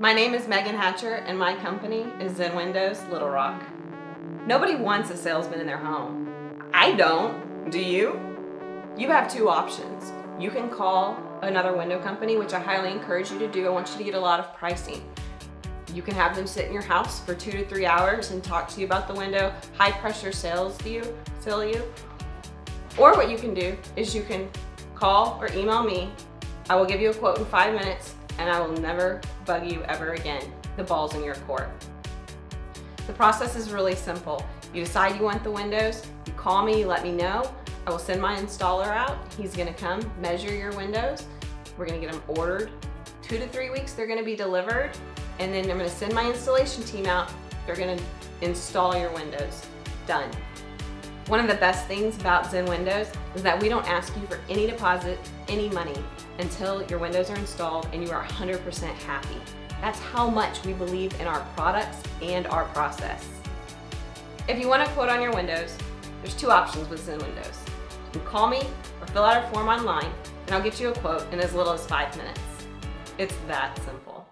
My name is Megan Hatcher and my company is Zen Windows, Little Rock. Nobody wants a salesman in their home. I don't. Do you? You have two options. You can call another window company, which I highly encourage you to do. I want you to get a lot of pricing. You can have them sit in your house for 2 to 3 hours and talk to you about the window, high pressure sell you. Or what you can do is you can call or email me. I will give you a quote in 5 minutes and I will never bug you ever again. The ball's in your court. The process is really simple. You decide you want the windows, you call me, you let me know. I will send my installer out. He's gonna come measure your windows. We're gonna get them ordered. 2 to 3 weeks, they're gonna be delivered. And then I'm gonna send my installation team out. They're gonna install your windows. Done. One of the best things about Zen Windows is that we don't ask you for any deposit, any money, until your windows are installed and you are 100% happy. That's how much we believe in our products and our process. If you want a quote on your windows, there's 2 options with Zen Windows. You can call me or fill out a form online and I'll get you a quote in as little as 5 minutes. It's that simple.